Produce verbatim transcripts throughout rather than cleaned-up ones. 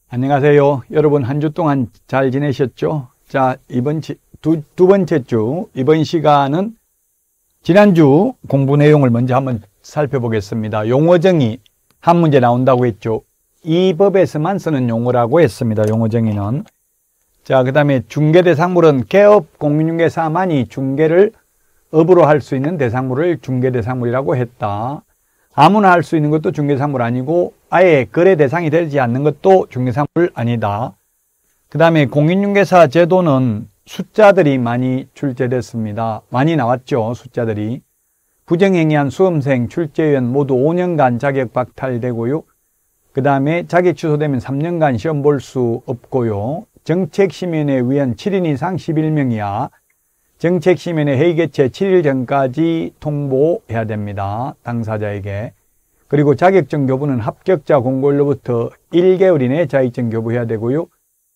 안녕하세요. 여러분 한 주 동안 잘 지내셨죠? 자, 이번 두, 두 번째 주, 이번 시간은 지난주 공부 내용을 먼저 한번 살펴보겠습니다. 용어정의 한 문제 나온다고 했죠. 이 법에서만 쓰는 용어라고 했습니다. 용어정의는. 자, 그 다음에 중개대상물은 개업 공인중개사만이 중개를 업으로 할 수 있는 대상물을 중개대상물이라고 했다. 아무나 할 수 있는 것도 중개상물 아니고 아예 거래 대상이 되지 않는 것도 중개상물 아니다. 그 다음에 공인중개사 제도는 숫자들이 많이 출제됐습니다. 많이 나왔죠. 숫자들이. 부정행위한 수험생, 출제위원 모두 오 년간 자격 박탈되고요. 그 다음에 자격 취소되면 삼 년간 시험 볼 수 없고요. 정책심의위원회 위원 칠 인 이상 십일 명 이하, 정책심의위원회 회의 개최 칠 일 전까지 통보해야 됩니다. 당사자에게. 그리고 자격증 교부는 합격자 공고일로부터 일 개월 이내에 자격증 교부해야 되고요.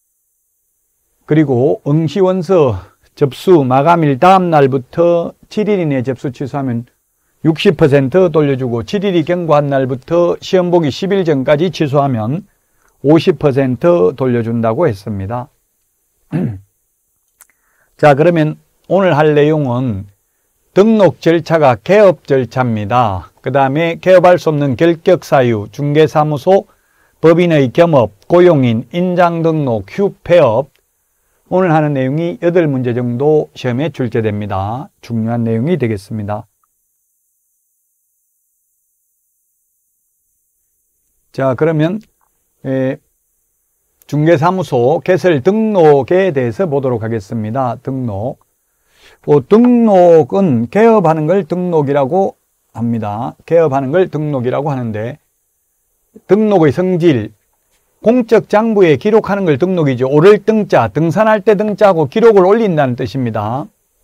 그리고 응시원서 접수 마감일 다음 날부터 칠 일 이내에 접수 취소하면 육십 퍼센트 돌려주고 칠 일이 경과한 날부터 시험 보기 십 일 전까지 취소하면 오십 퍼센트 돌려준다고 했습니다. 자, 그러면 오늘 할 내용은 등록 절차가 개업 절차입니다. 그 다음에 개업할 수 없는 결격 사유, 중개사무소, 법인의 겸업, 고용인, 인장 등록, 휴폐업. 오늘 하는 내용이 여덟 문제 정도 시험에 출제됩니다. 중요한 내용이 되겠습니다. 자, 그러면 에, 중개사무소 개설 등록에 대해서 보도록 하겠습니다. 등록. 뭐, 등록은 개업하는 걸 등록이라고 합니다. 개업하는 걸 등록이라고 하는데, 등록의 성질, 공적 장부에 기록하는 걸 등록이죠. 오를 등자, 등산할 때 등자하고 기록을 올린다는 뜻입니다.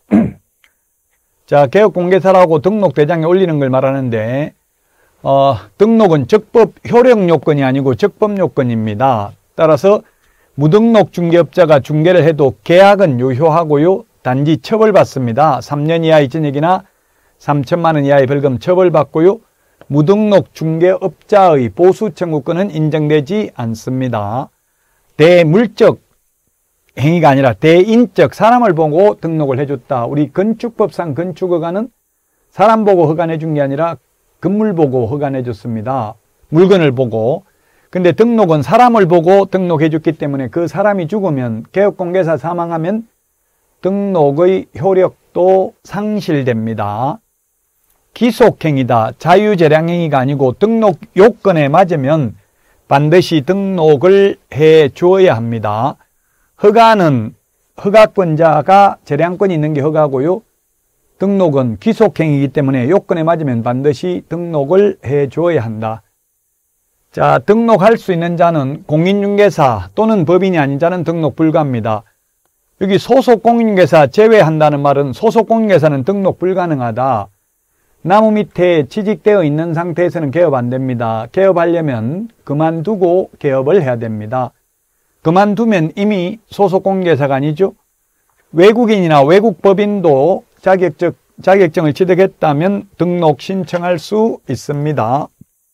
자, 개업공개사라고 등록대장에 올리는 걸 말하는데, 어, 등록은 적법 효력 요건이 아니고 적법 요건입니다. 따라서 무등록 중개업자가 중개를 해도 계약은 유효하고요. 단지 처벌받습니다. 삼 년 이하의 징역이나 삼천만 원 이하의 벌금 처벌받고요. 무등록 중개업자의 보수 청구권은 인정되지 않습니다. 대물적 행위가 아니라 대인적 사람을 보고 등록을 해줬다. 우리 건축법상 건축허가는 사람 보고 허가해 준 게 아니라 건물 보고 허가해 줬습니다. 물건을 보고. 근데 등록은 사람을 보고 등록해 줬기 때문에 그 사람이 죽으면 개업공개사 사망하면 등록의 효력도 상실됩니다. 기속행위다. 자유재량행위가 아니고 등록 요건에 맞으면 반드시 등록을 해 주어야 합니다. 허가는 허가권자가 재량권이 있는 게 허가고요. 등록은 기속행위이기 때문에 요건에 맞으면 반드시 등록을 해 주어야 한다. 자, 등록할 수 있는 자는 공인중개사 또는 법인이 아닌 자는 등록 불가합니다. 여기 소속 공인중개사 제외한다는 말은 소속 공인중개사는 등록 불가능하다. 나무 밑에 취직되어 있는 상태에서는 개업 안 됩니다. 개업하려면 그만두고 개업을 해야 됩니다. 그만두면 이미 소속 공인중개사가 아니죠. 외국인이나 외국 법인도 자격증, 자격증을 취득했다면 등록 신청할 수 있습니다.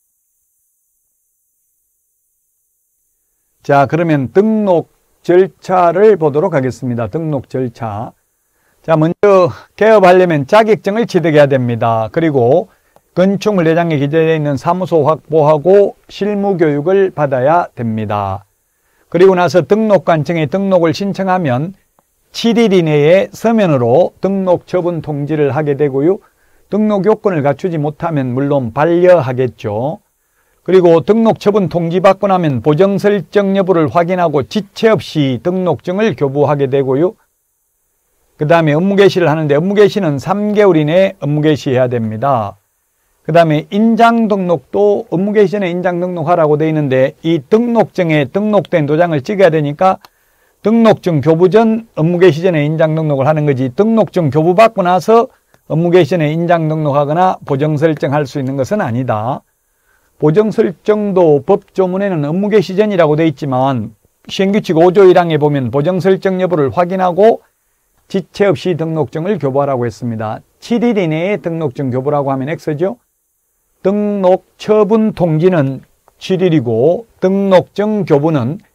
자, 그러면 등록 절차를 보도록 하겠습니다. 등록 절차. 자, 먼저 개업하려면 자격증을 취득해야 됩니다. 그리고 건축물 내장에 기재되어 있는 사무소 확보하고 실무교육을 받아야 됩니다. 그리고 나서 등록관청에 등록을 신청하면 칠 일 이내에 서면으로 등록 처분 통지를 하게 되고요. 등록 요건을 갖추지 못하면 물론 반려하겠죠. 그리고 등록 처분 통지 받고 나면 보정 설정 여부를 확인하고 지체 없이 등록증을 교부하게 되고요. 그 다음에 업무 개시를 하는데 업무 개시는 삼 개월 이내에 업무 개시해야 됩니다. 그 다음에 인장 등록도 업무 개시 전에 인장 등록하라고 되어 있는데 이 등록증에 등록된 도장을 찍어야 되니까 등록증 교부 전 업무 개시 전에 인장 등록을 하는 거지, 등록증 교부 받고 나서 업무 개시 전에 인장 등록하거나 보정 설정할 수 있는 것은 아니다. 보정 설정도 법조문에는 업무 개시 전이라고 되어 있지만 시행규칙 오 조 일 항에 보면 보정 설정 여부를 확인하고 지체 없이 등록증을 교부하라고 했습니다. 칠 일 이내에 등록증 교부라고 하면 X죠. 등록 처분 통지는 칠 일이고 등록증 교부는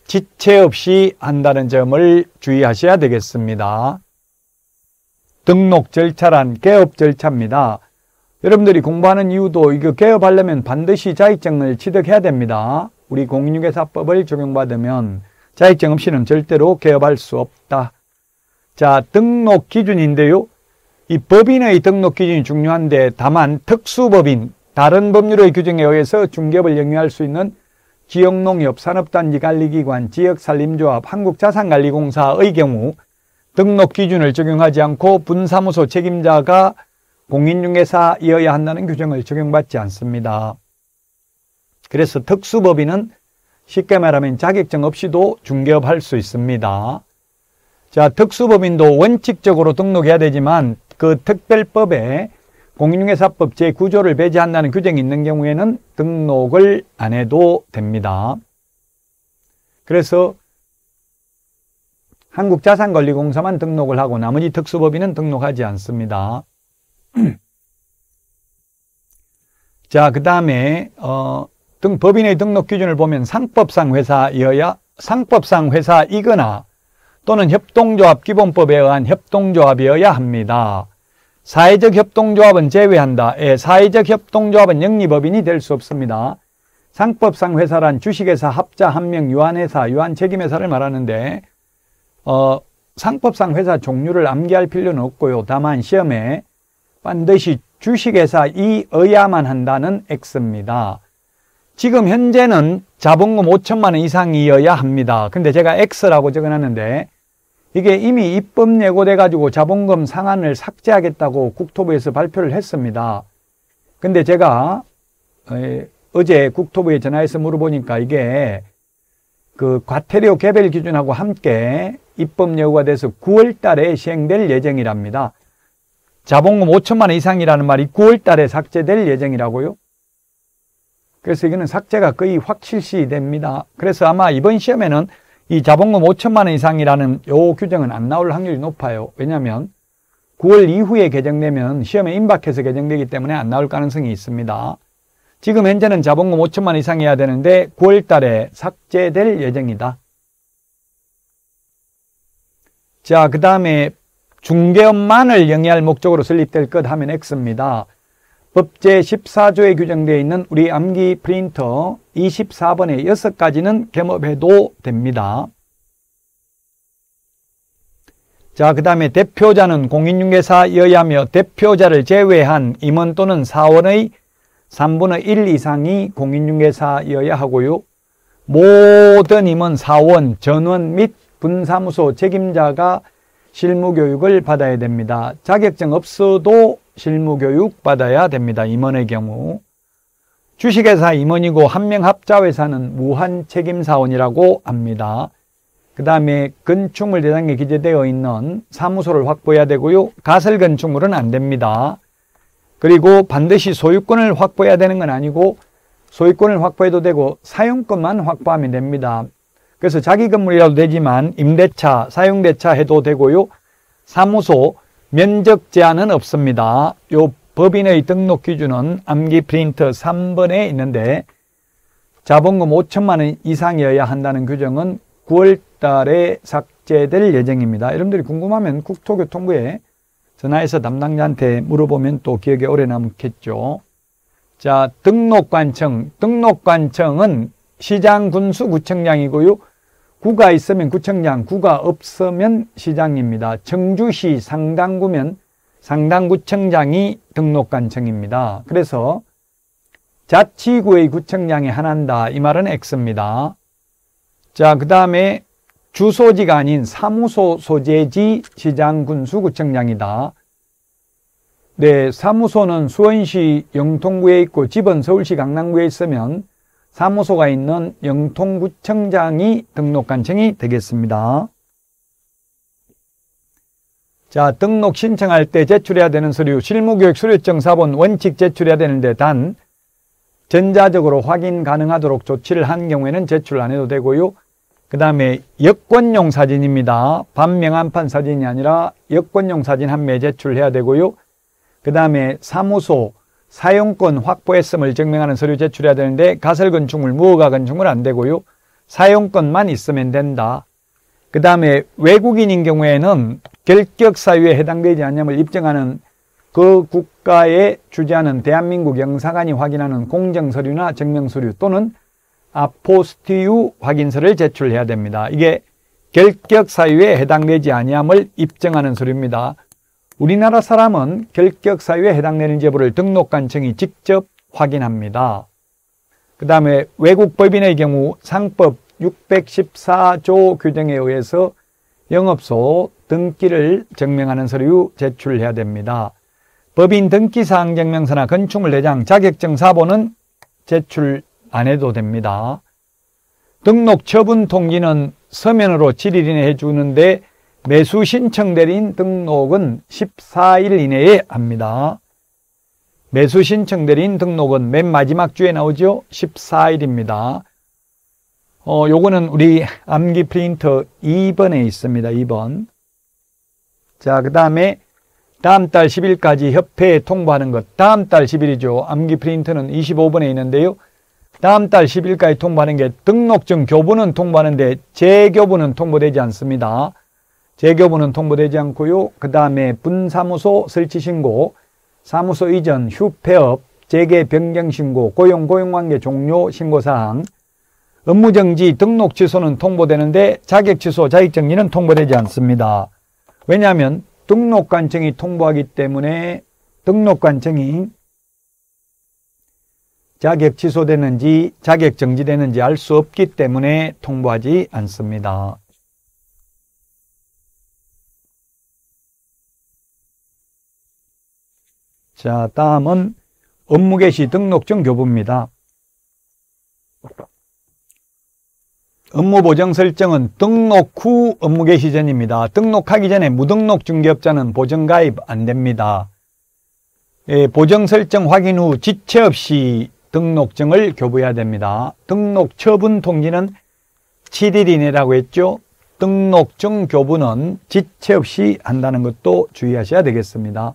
지체 없이 한다는 점을 주의하셔야 되겠습니다. 등록 절차란 개업 절차입니다. 여러분들이 공부하는 이유도 이거 개업하려면 반드시 자격증을 취득해야 됩니다. 우리 공인중개사법을 적용받으면 자격증 없이는 절대로 개업할 수 없다. 자, 등록 기준인데요. 이 법인의 등록 기준이 중요한데 다만 특수법인, 다른 법률의 규정에 의해서 중개업을 영위할 수 있는 지역농협, 산업단지관리기관, 지역산림조합, 한국자산관리공사의 경우 등록 기준을 적용하지 않고 분사무소 책임자가 공인중개사이어야 한다는 규정을 적용받지 않습니다. 그래서 특수법인은 쉽게 말하면 자격증 없이도 중개업할 수 있습니다. 자, 특수법인도 원칙적으로 등록해야 되지만 그 특별법에 공인중개사법 제구 조를 배제한다는 규정이 있는 경우에는 등록을 안 해도 됩니다. 그래서 한국자산관리공사만 등록을 하고 나머지 특수법인은 등록하지 않습니다. 자, 그 다음에 어, 등 법인의 등록 기준을 보면 상법상 회사이어야 상법상 회사이거나 또는 협동조합 기본법에 의한 협동조합이어야 합니다. 사회적 협동조합은 제외한다. 예, 사회적 협동조합은 영리법인이 될 수 없습니다. 상법상 회사란 주식회사, 합자, 한명, 유한회사, 유한책임회사를 말하는데 어, 상법상 회사 종류를 암기할 필요는 없고요. 다만 시험에 반드시 주식회사이어야만 한다는 X입니다. 지금 현재는 자본금 오천만 원 이상이어야 합니다. 근데 제가 X라고 적어놨는데 이게 이미 입법 예고돼 가지고 자본금 상한을 삭제하겠다고 국토부에서 발표를 했습니다. 근데 제가 어제 국토부에 전화해서 물어보니까 이게 그 과태료 개별 기준하고 함께 입법 예고가 돼서 구월 달에 시행될 예정이랍니다. 자본금 오천만 원 이상이라는 말이 구월 달에 삭제될 예정이라고요? 그래서 이거는 삭제가 거의 확실시 됩니다. 그래서 아마 이번 시험에는 이 자본금 오천만 원 이상이라는 요 규정은 안 나올 확률이 높아요. 왜냐하면 구월 이후에 개정되면 시험에 임박해서 개정되기 때문에 안 나올 가능성이 있습니다. 지금 현재는 자본금 오천만 원 이상이어야 되는데 구월 달에 삭제될 예정이다. 자, 그 다음에 중개업만을 영위할 목적으로 설립될 것 하면 X입니다. 법 제십사 조에 규정되어 있는 우리 암기 프린터 이십사 번의 여섯 가지는 겸업해도 됩니다. 자, 그 다음에 대표자는 공인중개사여야 하며 대표자를 제외한 임원 또는 사원의 삼분의 일 이상이 공인중개사여야 하고요. 모든 임원, 사원, 전원 및 분사무소 책임자가 실무교육을 받아야 됩니다. 자격증 없어도 실무교육 받아야 됩니다. 임원의 경우. 주식회사 임원이고 한명합자회사는 무한책임사원이라고 합니다. 그 다음에 건축물 대상에 기재되어 있는 사무소를 확보해야 되고요. 가설건축물은 안 됩니다. 그리고 반드시 소유권을 확보해야 되는 건 아니고 소유권을 확보해도 되고 사용권만 확보하면 됩니다. 그래서 자기 건물이라도 되지만 임대차, 사용대차 해도 되고요. 사무소, 면적 제한은 없습니다. 요 법인의 등록 기준은 암기 프린터 삼 번에 있는데 자본금 오천만 원 이상이어야 한다는 규정은 구월 달에 삭제될 예정입니다. 여러분들이 궁금하면 국토교통부에 전화해서 담당자한테 물어보면 또 기억에 오래 남겠죠. 자, 등록관청. 등록관청은 시장, 군수, 구청장이고요. 구가 있으면 구청장, 구가 없으면 시장입니다. 청주시 상당구면 상당구청장이 등록관청입니다. 그래서 자치구의 구청장이 하나인다. 이 말은 X입니다. 자, 그 다음에 주소지가 아닌 사무소 소재지 시장, 군수, 구청장이다. 네, 사무소는 수원시 영통구에 있고 집은 서울시 강남구에 있으면 사무소가 있는 영통구청장이 등록관청이 되겠습니다. 자, 등록 신청할 때 제출해야 되는 서류, 실무교육 수료증 사본 원칙 제출해야 되는데 단 전자적으로 확인 가능하도록 조치를 한 경우에는 제출 안 해도 되고요. 그 다음에 여권용 사진입니다. 반명한판 사진이 아니라 여권용 사진 한 매 제출해야 되고요. 그 다음에 사무소 사용권 확보했음을 증명하는 서류 제출해야 되는데 가설건축물, 무허가 건축물 안 되고요. 사용권만 있으면 된다. 그 다음에 외국인인 경우에는 결격 사유에 해당되지 않냐을 입증하는 그 국가에 주재하는 대한민국 영사관이 확인하는 공정서류나 증명서류 또는 아포스티유 확인서를 제출해야 됩니다. 이게 결격 사유에 해당되지 아니함을 입증하는 서류입니다. 우리나라 사람은 결격 사유에 해당되는 제보를 등록관청이 직접 확인합니다. 그 다음에 외국 법인의 경우 상법 육백십사 조 규정에 의해서 영업소 등기를 증명하는 서류 제출해야 됩니다. 법인 등기사항 증명서나 건축물 대장 자격증 사본은 제출 안 해도 됩니다. 등록 처분 통지는 서면으로 칠 일 이내에 해주는데 매수 신청 대리인 등록은 십사 일 이내에 합니다. 매수 신청 대리인 등록은 맨 마지막 주에 나오죠. 십사 일입니다. 어, 요거는 우리 암기 프린터 이 번에 있습니다. 이 번. 자, 그 다음에 다음 달 십 일까지 협회에 통보하는 것. 다음 달 십 일이죠. 암기 프린터는 이십오 번에 있는데요. 다음 달 십 일까지 통보하는 게 등록증 교부는 통보하는데 재교부는 통보되지 않습니다. 재교부는 통보되지 않고요. 그 다음에 분사무소 설치신고, 사무소 이전, 휴폐업, 재개 변경신고, 고용, 고용관계 종료 신고사항, 업무정지, 등록 취소는 통보되는데 자격 취소, 자격정지는 통보되지 않습니다. 왜냐하면 등록관청이 통보하기 때문에 등록관청이 자격 취소되는지 자격 정지되는지 알 수 없기 때문에 통보하지 않습니다. 자, 다음은 업무 개시 등록증 교부입니다. 업무 보정 설정은 등록 후 업무 개시 전입니다. 등록하기 전에 무등록 중개업자는 보정 가입 안 됩니다. 예, 보정 설정 확인 후 지체 없이 등록증을 교부해야 됩니다. 등록 처분 통지는 칠 일 이내라고 했죠. 등록증 교부는 지체 없이 한다는 것도 주의하셔야 되겠습니다.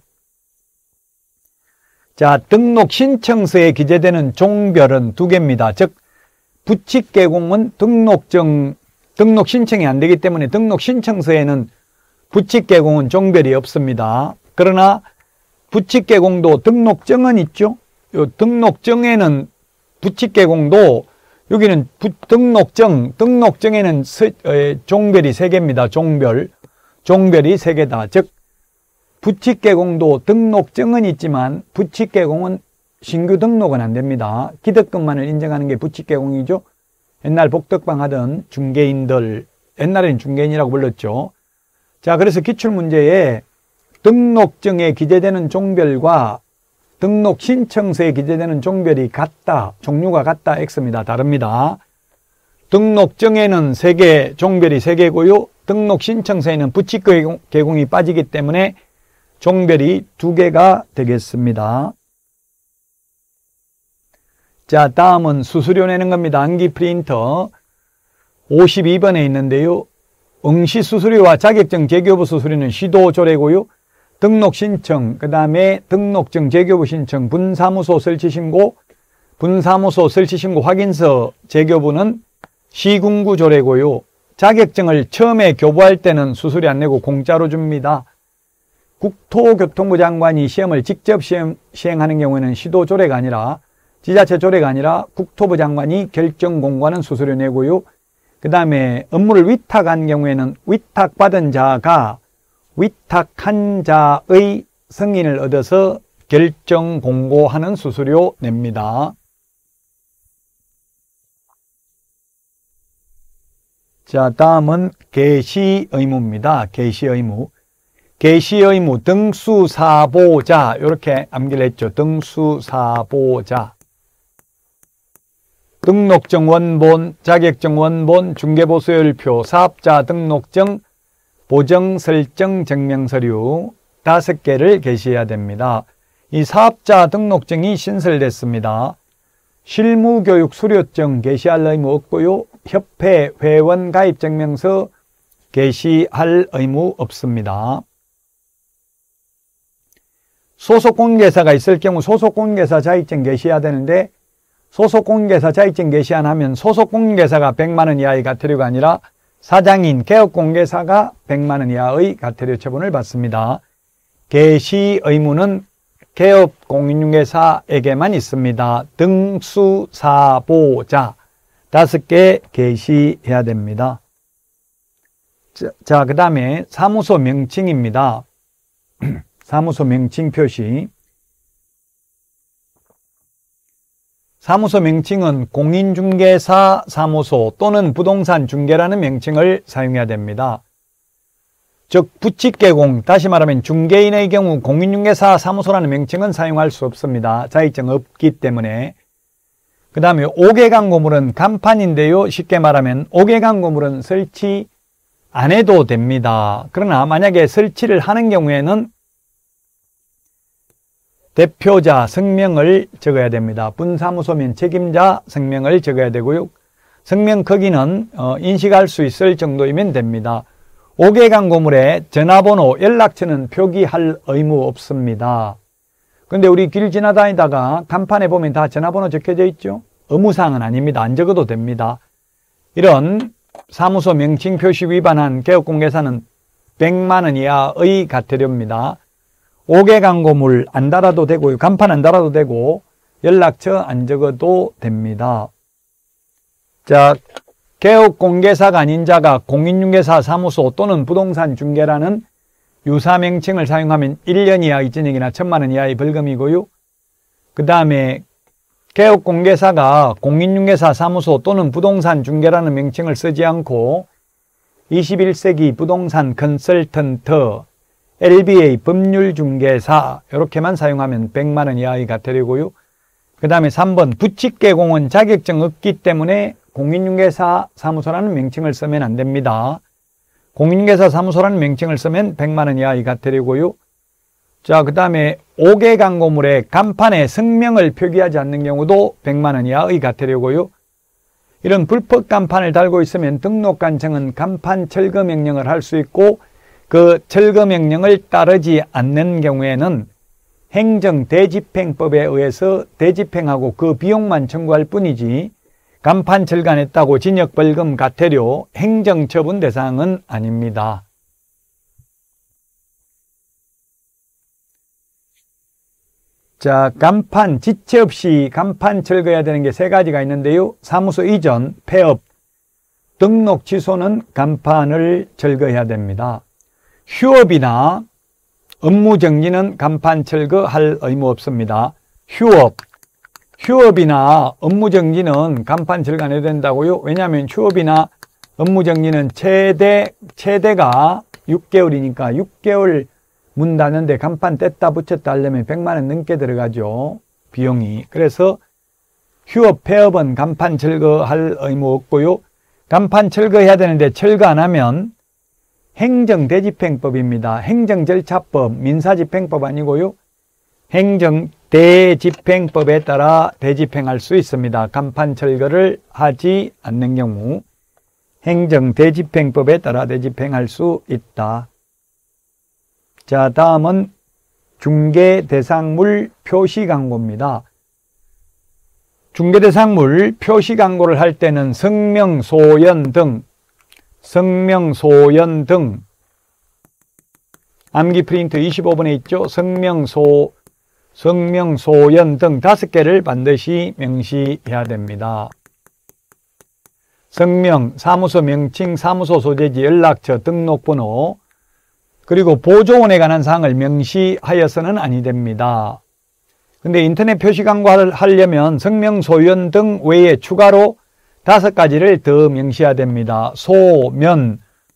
자, 등록 신청서에 기재되는 종별은 두 개입니다. 즉 부칙 개공은 등록증, 등록 신청이 안 되기 때문에 등록 신청서에는 부칙 개공은 종별이 없습니다. 그러나 부칙 개공도 등록증은 있죠. 요 등록증에는 부칙 개공도 여기는 부, 등록증, 등록증에는 서, 에, 종별이 세 개입니다. 종별, 종별이 세 개다. 즉 부칙 개공도 등록증은 있지만 부칙 개공은 신규 등록은 안 됩니다. 기득권만을 인정하는 게 부칙 개공이죠. 옛날 복덕방 하던 중개인들, 옛날에는 중개인이라고 불렀죠. 자, 그래서 기출문제에 등록증에 기재되는 종별과 등록 신청서에 기재되는 종별이 같다, 종류가 같다, X입니다. 다릅니다. 등록증에는 세 개, 종별이 세 개고요. 등록 신청서에는 부칙 개공이 빠지기 때문에 종별이 두 개가 되겠습니다. 자, 다음은 수수료 내는 겁니다. 암기 프린터 오십이 번에 있는데요. 응시 수수료와 자격증 재교부 수수료는 시도 조례고요. 등록 신청, 그 다음에 등록증 재교부 신청, 분사무소 설치 신고, 분사무소 설치 신고 확인서 재교부는 시군구 조례고요. 자격증을 처음에 교부할 때는 수수료 안 내고 공짜로 줍니다. 국토교통부 장관이 시험을 직접 시험, 시행하는 경우에는 시도 조례가 아니라 지자체 조례가 아니라 국토부 장관이 결정 공고하는 수수료 내고요. 그 다음에 업무를 위탁한 경우에는 위탁받은 자가 위탁한 자의 승인을 얻어서 결정 공고하는 수수료 냅니다. 자, 다음은 개시 의무입니다. 개시 의무. 개시 의무 등수사보자 이렇게 암기를 했죠. 등수사보자. 등록증 원본, 자격증 원본, 중개보수열표, 사업자 등록증, 보정 설정 증명서류 다섯 개를 게시해야 됩니다. 이 사업자 등록증이 신설됐습니다. 실무교육 수료증 게시할 의무 없고요. 협회 회원 가입 증명서 게시할 의무 없습니다. 소속 공개사가 있을 경우 소속 공개사 자격증 게시해야 되는데 소속 공인중개사 자격증 개시한 하면 소속 공인중개사가 백만 원 이하의 과태료가 아니라 사장인 개업공개사가 백만 원 이하의 과태료 처분을 받습니다. 개시 의무는 개업공인중개사에게만 있습니다. 등수사보자 다섯 개 개시해야 됩니다. 자, 그 다음에 사무소 명칭입니다. 사무소 명칭 표시. 사무소 명칭은 공인중개사 사무소 또는 부동산 중개라는 명칭을 사용해야 됩니다. 즉 부칙개공, 다시 말하면 중개인의 경우 공인중개사 사무소라는 명칭은 사용할 수 없습니다. 자격증 없기 때문에. 그 다음에 오개광고물은 간판인데요. 쉽게 말하면 오개광고물은 설치 안 해도 됩니다. 그러나 만약에 설치를 하는 경우에는 대표자 성명을 적어야 됩니다. 분사무소면 책임자 성명을 적어야 되고요. 성명 크기는 어, 인식할 수 있을 정도이면 됩니다. 오개광고물에 전화번호, 연락처는 표기할 의무 없습니다. 그런데 우리 길 지나다니다가 간판에 보면 다 전화번호 적혀져 있죠? 의무사항은 아닙니다. 안 적어도 됩니다. 이런 사무소 명칭 표시 위반한 개업공개사는 백만 원 이하의 과태료입니다. 오개광고물 안 달아도 되고요. 간판 안 달아도 되고 연락처 안 적어도 됩니다. 자, 개업공개사가 아닌 자가 공인중개사 사무소 또는 부동산 중개라는 유사 명칭을 사용하면 일 년 이하의 징역이나 천만 원 이하의 벌금이고요. 그 다음에 개업공개사가 공인중개사 사무소 또는 부동산 중개라는 명칭을 쓰지 않고 이십일 세기 부동산 컨설턴트, 엘비에이 법률중개사 이렇게만 사용하면 백만 원 이하의 과태료고요. 그 다음에 삼 번 부칙개공은 자격증 없기 때문에 공인중개사 사무소라는 명칭을 쓰면 안 됩니다. 공인중개사 사무소라는 명칭을 쓰면 백만 원 이하의 과태료고요. 자, 그 다음에 오개광고물에 간판에 성명을 표기하지 않는 경우도 백만 원 이하의 과태료고요. 이런 불법 간판을 달고 있으면 등록관청은 간판 철거 명령을 할 수 있고 그 철거 명령을 따르지 않는 경우에는 행정대집행법에 의해서 대집행하고 그 비용만 청구할 뿐이지 간판 철거했다고 징역벌금, 과태료, 행정처분 대상은 아닙니다. 자, 간판, 지체 없이 간판 철거해야 되는 게 세 가지가 있는데요. 사무소 이전, 폐업, 등록 취소는 간판을 철거해야 됩니다. 휴업이나 업무 정지는 간판 철거할 의무 없습니다. 휴업, 휴업이나 업무 정지는 간판 철거 안 해도 된다고요? 왜냐하면 휴업이나 업무 정지는 최대, 최대가 육 개월이니까 육 개월 문 닫는데 간판 뗐다 붙였다 하려면 백만 원 넘게 들어가죠. 비용이. 그래서 휴업, 폐업은 간판 철거할 의무 없고요. 간판 철거해야 되는데 철거 안 하면 행정대집행법입니다. 행정절차법, 민사집행법 아니고요. 행정대집행법에 따라 대집행할 수 있습니다. 간판 철거를 하지 않는 경우 행정대집행법에 따라 대집행할 수 있다. 자, 다음은 중개대상물 표시광고입니다. 중개대상물 표시광고를 할 때는 성명, 소연 등 성명, 소연 등 암기 프린트 이십오 번에 있죠. 성명, 소, 성명, 소연 등 다섯 개를 반드시 명시해야 됩니다. 성명, 사무소 명칭, 사무소 소재지, 연락처, 등록번호, 그리고 보조원에 관한 사항을 명시하여서는 아니 됩니다. 근데 인터넷 표시 광고를 하려면 성명, 소연 등 외에 추가로 다섯 가지를 더 명시해야 됩니다. 소, 면,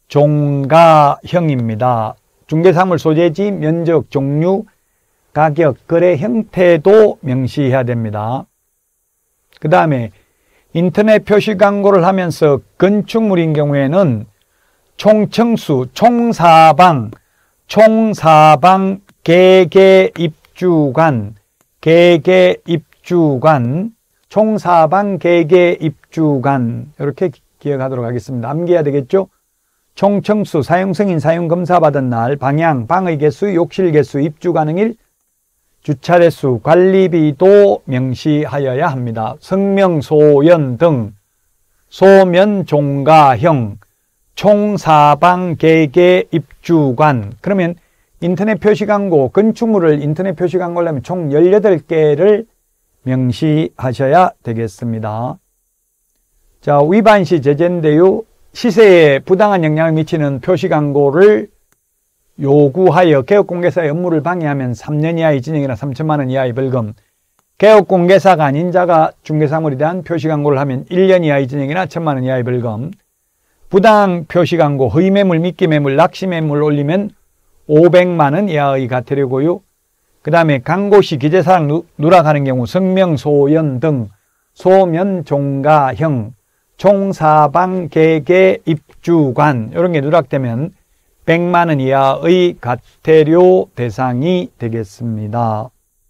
종가형입니다. 중개사물 소재지, 면적, 종류, 가격, 거래 형태도 명시해야 됩니다. 그 다음에 인터넷 표시 광고를 하면서 건축물인 경우에는 총청수, 총사방, 총사방, 개개 입주관, 개개 입주관, 총사방, 개개 입주관 이렇게 기억하도록 하겠습니다. 암기해야 되겠죠? 총청수, 사용승인, 사용검사 받은 날, 방향, 방의 개수, 욕실 개수, 입주 가능일, 주차대수, 관리비도 명시하여야 합니다. 성명, 소연 등 소면, 종가형, 총사방, 계계, 입주관. 그러면 인터넷 표시광고, 건축물을 인터넷 표시광고를 하면 총 열여덟 개를 명시하셔야 되겠습니다. 자, 위반 시 제재인데요. 시세에 부당한 영향을 미치는 표시광고를 요구하여 개업공개사의 업무를 방해하면 삼 년 이하의 징역이나 삼천만 원 이하의 벌금, 개업공개사가 아닌 자가 중개사물에 대한 표시광고를 하면 일 년 이하의 징역이나 천만 원 이하의 벌금, 부당 표시광고, 허위매물, 미끼매물, 낚시매물 올리면 오백만 원 이하의 과태료고요. 그 다음에 광고시 기재사항 누락하는 경우 성명, 소연 등 소면, 종가형, 총사방, 계계, 입주관 이런 게 누락되면 백만 원 이하의 과태료 대상이 되겠습니다.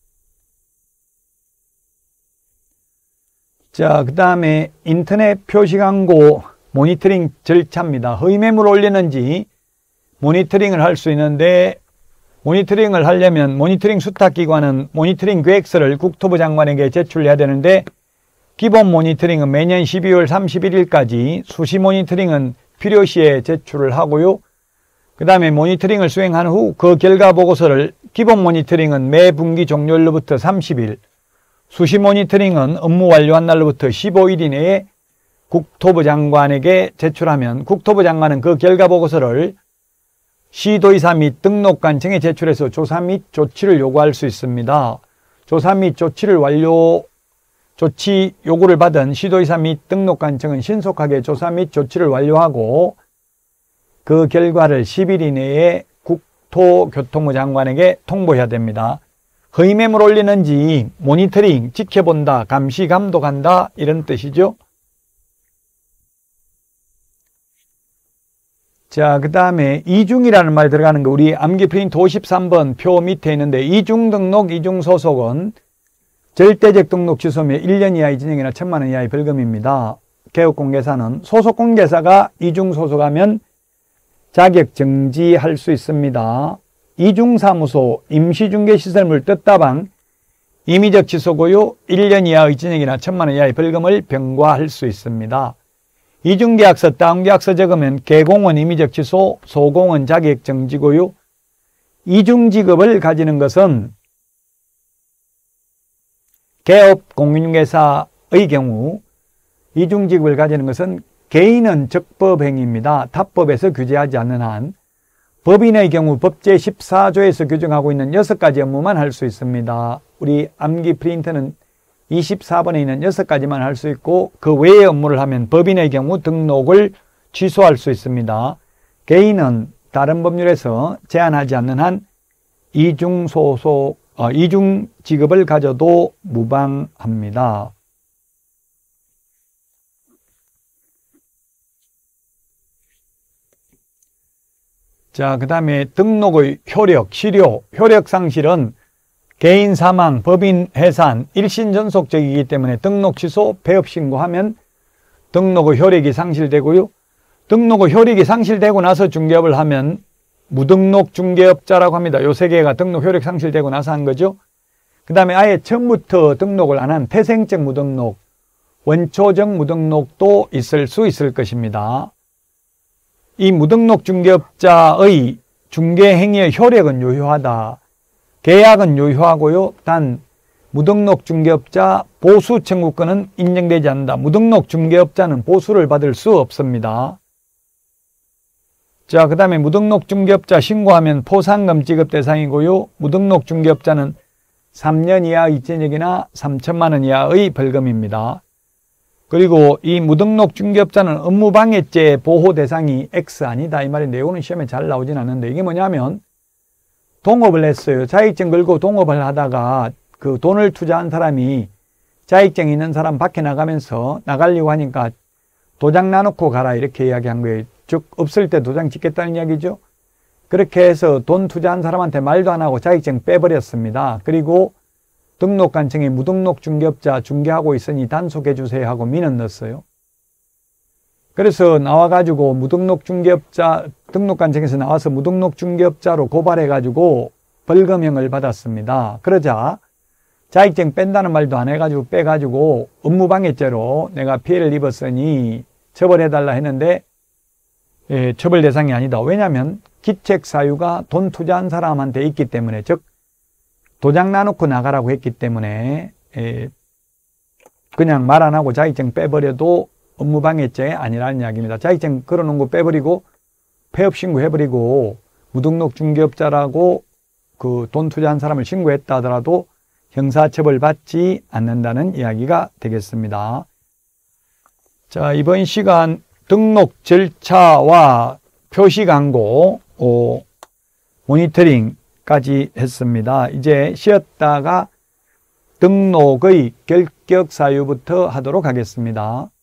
자, 그 다음에 인터넷 표시광고 모니터링 절차입니다. 허위매물 올리는지 모니터링을 할 수 있는데, 모니터링을 하려면 모니터링 수탁기관은 모니터링 계획서를 국토부 장관에게 제출해야 되는데, 기본 모니터링은 매년 십이월 삼십일일까지, 수시 모니터링은 필요시에 제출을 하고요. 그 다음에 모니터링을 수행한 후 그 결과 보고서를, 기본 모니터링은 매 분기 종료일로부터 삼십 일, 수시 모니터링은 업무 완료한 날로부터 십오 일 이내에 국토부 장관에게 제출하면 국토부 장관은 그 결과 보고서를 시도의사 및 등록관청에 제출해서 조사 및 조치를 요구할 수 있습니다. 조사 및 조치를 완료, 조치 요구를 받은 시도의사 및 등록관청은 신속하게 조사 및 조치를 완료하고 그 결과를 십 일 이내에 국토교통부 장관에게 통보해야 됩니다. 허위매물 올리는지 모니터링, 지켜본다, 감시, 감독한다 이런 뜻이죠. 자, 그 다음에 이중이라는 말이 들어가는 거, 우리 암기 프린트 오십삼 번 표 밑에 있는데, 이중 등록, 이중 소속은 절대적 등록 취소면 일 년 이하의 징역이나 천만 원 이하의 벌금입니다. 개업공개사는 소속공개사가 이중 소속하면 자격 정지할 수 있습니다. 이중사무소, 임시중개시설물 뜻다방, 임의적 취소고요, 일 년 이하의 징역이나 천만 원 이하의 벌금을 병과할 수 있습니다. 이중계약서, 다운계약서 적으면 개공은 임의적 취소, 소공은 자격 정지고요. 이중직업을 가지는 것은 개업공인중개사의 경우, 이중직업을 가지는 것은 개인은 적법행위입니다. 타법에서 규제하지 않는 한. 법인의 경우 법 제십사 조에서 규정하고 있는 여섯 가지 업무만 할 수 있습니다. 우리 암기 프린터는 이십사 번에 있는 여섯 가지만 할 수 있고, 그 외의 업무를 하면 법인의 경우 등록을 취소할 수 있습니다. 개인은 다른 법률에서 제한하지 않는 한 이중소속, 어, 이중직업을 가져도 무방합니다. 자, 그 다음에 등록의 효력, 실효, 효력 상실은 개인 사망, 법인 해산, 일신 전속적이기 때문에 등록 취소, 폐업 신고하면 등록의 효력이 상실되고요. 등록의 효력이 상실되고 나서 중개업을 하면 무등록 중개업자라고 합니다. 요 세 개가 등록 효력 상실되고 나서 한 거죠. 그 다음에 아예 처음부터 등록을 안 한 태생적 무등록, 원초적 무등록도 있을 수 있을 것입니다. 이 무등록 중개업자의 중개행위의 효력은 유효하다. 계약은 유효하고요. 단 무등록 중개업자 보수 청구권은 인정되지 않는다. 무등록 중개업자는 보수를 받을 수 없습니다. 자, 그 다음에 무등록 중개업자 신고하면 포상금 지급 대상이고요. 무등록 중개업자는 삼 년 이하의 징역이나 삼천만 원 이하의 벌금입니다. 그리고 이 무등록 중개업자는 업무방해죄 보호 대상이 X 아니다 이 말인데, 이거는 시험에 잘 나오진 않는데, 이게 뭐냐면 동업을 했어요. 자격증 걸고 동업을 하다가 그 돈을 투자한 사람이 자격증 있는 사람 밖에 나가면서 나가려고 하니까 도장 나놓고 가라 이렇게 이야기한 거예요. 즉 없을 때 도장 찍겠다는 이야기죠. 그렇게 해서 돈 투자한 사람한테 말도 안 하고 자격증 빼버렸습니다. 그리고 등록관청에 무등록 중개업자 중개하고 있으니 단속해 주세요 하고 민원 넣었어요. 그래서 나와가지고 무등록 중개업자, 등록관청에서 나와서 무등록 중개업자로 고발해가지고 벌금형을 받았습니다. 그러자 자격증 뺀다는 말도 안 해가지고 빼가지고 업무방해죄로 내가 피해를 입었으니 처벌해달라 했는데 예, 처벌 대상이 아니다. 왜냐하면 기책사유가 돈 투자한 사람한테 있기 때문에, 즉 도장 나놓고 나가라고 했기 때문에 예, 그냥 말 안 하고 자격증 빼버려도 업무방해죄 아니라는 이야기입니다. 자격증 걸어놓은 거 빼버리고 폐업 신고해버리고 무등록 중개업자라고 그 돈 투자한 사람을 신고했다 하더라도 형사처벌 받지 않는다는 이야기가 되겠습니다. 자, 이번 시간 등록 절차와 표시 광고, 어, 모니터링까지 했습니다. 이제 쉬었다가 등록의 결격 사유부터 하도록 하겠습니다.